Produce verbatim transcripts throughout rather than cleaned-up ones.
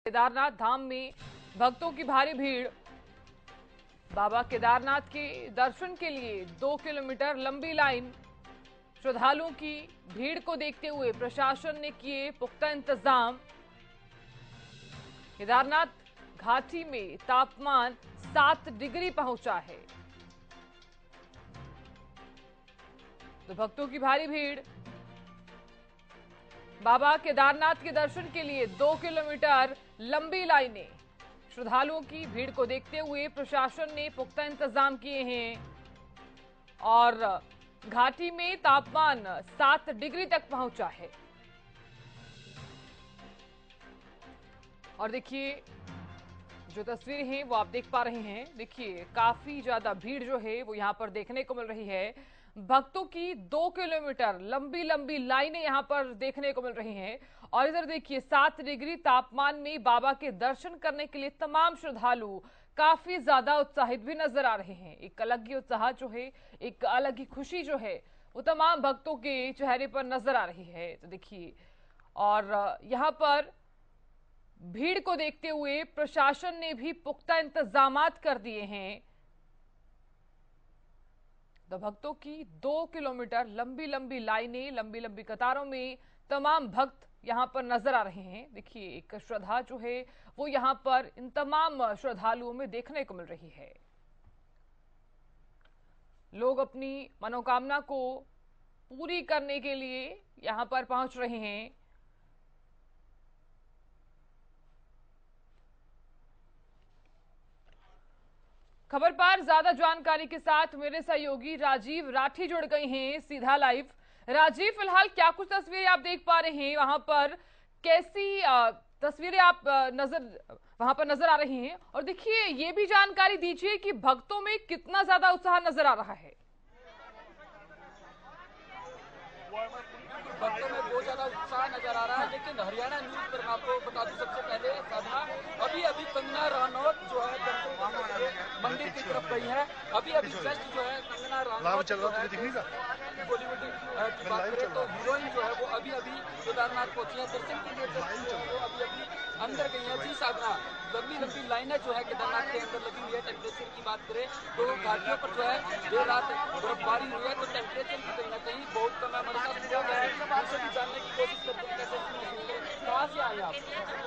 केदारनाथ धाम में भक्तों की भारी भीड़। बाबा केदारनाथ के दर्शन के लिए दो किलोमीटर लंबी लाइन। श्रद्धालुओं की भीड़ को देखते हुए प्रशासन ने किए पुख्ता इंतजाम। केदारनाथ घाटी में तापमान सात डिग्री पहुंचा है, तो भक्तों की भारी भीड़। बाबा केदारनाथ के दर्शन के लिए दो किलोमीटर लंबी लाइनें। श्रद्धालुओं की भीड़ को देखते हुए प्रशासन ने पुख्ता इंतजाम किए हैं और घाटी में तापमान सात डिग्री तक पहुंचा है। और देखिए जो तस्वीरें हैं वो आप देख पा रहे हैं। देखिए काफी ज्यादा भीड़ जो है वो यहां पर देखने को मिल रही है। भक्तों की दो किलोमीटर लंबी लंबी लाइनें यहां पर देखने को मिल रही हैं। और इधर देखिए सात डिग्री तापमान में बाबा के दर्शन करने के लिए तमाम श्रद्धालु काफी ज्यादा उत्साहित भी नजर आ रहे हैं। एक अलग ही उत्साह जो है, एक अलग ही खुशी जो है वो तमाम भक्तों के चेहरे पर नजर आ रही है। तो देखिए और यहां पर भीड़ को देखते हुए प्रशासन ने भी पुख्ता इंतजामात कर दिए हैं। तो भक्तों की दो किलोमीटर लंबी लंबी लाइनें, लंबी लंबी कतारों में तमाम भक्त यहां पर नजर आ रहे हैं। देखिए एक श्रद्धा जो है वो यहां पर इन तमाम श्रद्धालुओं में देखने को मिल रही है। लोग अपनी मनोकामना को पूरी करने के लिए यहां पर पहुंच रहे हैं। खबर पर ज्यादा जानकारी के साथ मेरे सहयोगी राजीव राठी जुड़ गए हैं सीधा लाइव। राजीव, फिलहाल क्या कुछ तस्वीरें आप देख पा रहे हैं, वहां पर कैसी तस्वीरें आप नजर वहां पर नजर आ रही हैं? और देखिए ये भी जानकारी दीजिए कि भक्तों में कितना ज्यादा उत्साह नजर आ रहा है। भक्तों में बहुत ज्यादा उत्साह नजर आ रहा है। लेकिन हरियाणा न्यूज पर मैं आपको बता दूं सबसे पहले साधना, अभी अभी कंगना रनौत जो है मंदिर की तरफ गई है। अभी अभी जस्ट जो है कंगना रनौत बॉलीवुड की बात करें तो हीरोइन जो है वो अभी अभी केदारनाथ पहुंची है दर्शन के लिए। वो अभी अभी अंदर गई है। जी साधना, लंबी लंबी लाइनें जो है केदारनाथ के अंदर लगी हुई है। टेम्परेचर की बात करें तो घाटियों पर जो है देर रात बर्फबारी हुई है, तो टेम्परेचर की कहीं ना कहीं बहुत कम है। हमारे साथ लोग हैं, उनसे भी जानने की कोशिश करते हैं कैसे कहाँ से आए आप?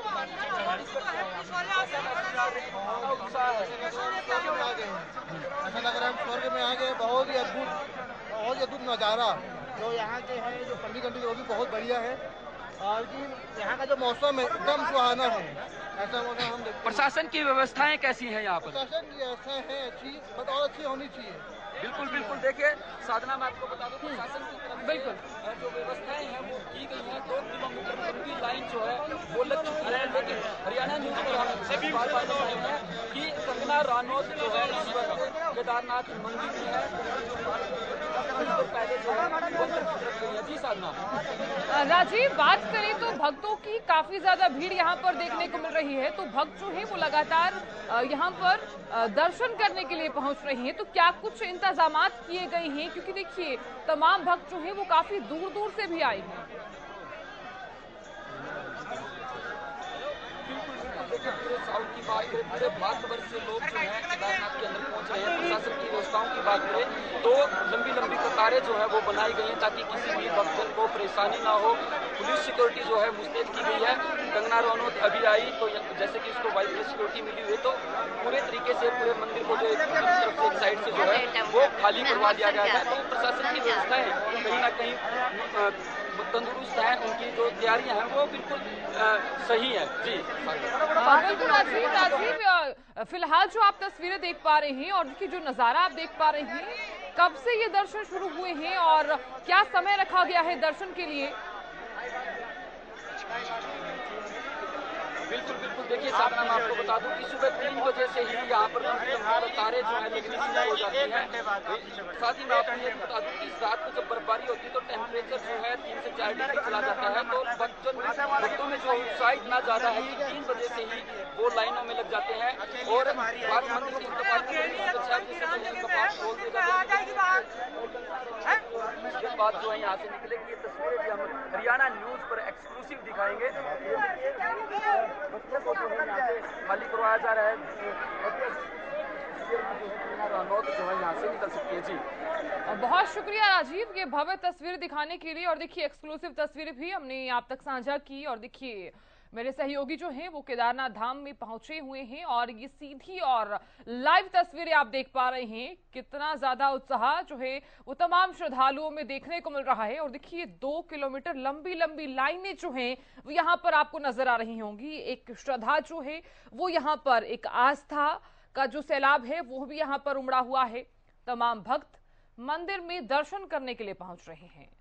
ऐसा लग रहा है हम स्वर्ग में आ गए। बहुत ही अद्भुत बहुत ही अद्भुत नज़ारा जो यहाँ के है, जो ठंडी ठंडी वो भी बहुत बढ़िया है। और कि यहाँ का जो मौसम है एकदम सुहाना है। ऐसा मौसम हम देखते हैं। प्रशासन की व्यवस्थाएं कैसी हैं यहाँ पर? प्रशासन की व्यवस्थाएं हैं अच्छी, बट और अच्छी होनी चाहिए। बिल्कुल बिल्कुल। देखिए साधना, मैं आपको बता दूं प्रशासन की तरफ बिल्कुल जो व्यवस्थाएं हैं वो की गई हैं। दो किलोमीटर लंबी लाइन जो है वो लग चुकी है। लेकिन हरियाणा न्यूज पर हम सभी बार बार बताए हैं कि कंगना रनौत जो है इस वक्त केदारनाथ मंदिर में है, पहले जो है। जी साधना। राजीव, बात करें तो भक्तों की काफी ज्यादा भीड़ यहाँ पर देखने को मिल रही है, तो भक्त जो है वो लगातार यहाँ पर दर्शन करने के लिए पहुंच रहे हैं। तो क्या कुछ इंतजामात किए गए हैं? क्योंकि देखिए तमाम भक्त जो है वो काफी दूर दूर से भी आए हैं। पूरे साउथ की बात करें, पूरे भारतवर्ष से लोग जो है केदारनाथ के अंदर पहुंच रहे हैं। प्रशासन की व्यवस्थाओं की बात करें तो लंबी लंबी कतारें जो है वो बनाई गई हैं ताकि किसी भी भक्त को परेशानी ना हो। पुलिस सिक्योरिटी जो है मुस्तैद की गई है। कंगना रनौत अभी आई तो जैसे कि उसको वाइड सिक्योरिटी मिली हुई है, तो पूरे तरीके से पूरे मंदिर को जो एक तरफ से एक साइड से जो है वो खाली करवा दिया गया है। तो प्रशासन की व्यवस्थाएं कहीं ना कहीं तंदुरुस्त है, उनकी जो तैयारियां हैं वो बिल्कुल सही है। जी बिल्कुल राजीव। राजीव, फिलहाल जो आप तस्वीरें देख पा रहे हैं और जो नजारा आप देख पा रहे हैं, कब से ये दर्शन शुरू हुए हैं और क्या समय रखा गया है दर्शन के लिए? बिल्कुल बिल्कुल। देखिए साधना, मैं आपको बता दूं कि सुबह तीन बजे से ही यहाँ पर तारे जो है लगनी शुरू हो जाती हैं। साथ ही मैं आपको ये बता दूं कि रात को जब बर्फबारी होती है तो टेम्परेचर जो है तीन से चार डिग्री चला जाता है। तो बच्चों भक्तों में जो उत्साहित ना ज्यादा है कि तीन बजे से ही वो लाइनों में लग जाते हैं। और बात मंदिर की कपाट खोल दिया बात जो है यहाँ से निकलेगी। ये तस्वीरें भी हम हरियाणा न्यूज पर एक्सक्लूसिव दिखाएंगे। बच्चों को जो है करवाया जा रहा है। अभी कंगना रनौत जो है यहाँ से निकल सकती है। जी और बहुत शुक्रिया राजीव, ये भव्य तस्वीर दिखाने के लिए। और देखिए एक्सक्लूसिव तस्वीरें भी हमने आप तक साझा की। और देखिए मेरे सहयोगी जो हैं वो केदारनाथ धाम में पहुंचे हुए हैं और ये सीधी और लाइव तस्वीरें आप देख पा रहे हैं। कितना ज्यादा उत्साह जो है वो तमाम श्रद्धालुओं में देखने को मिल रहा है। और देखिए दो किलोमीटर लंबी लंबी लाइनें जो हैं वो यहाँ पर आपको नजर आ रही होंगी। एक श्रद्धा जो है वो यहाँ पर, एक आस्था का जो सैलाब है वो भी यहाँ पर उमड़ा हुआ है। तमाम भक्त मंदिर में दर्शन करने के लिए पहुंच रहे हैं।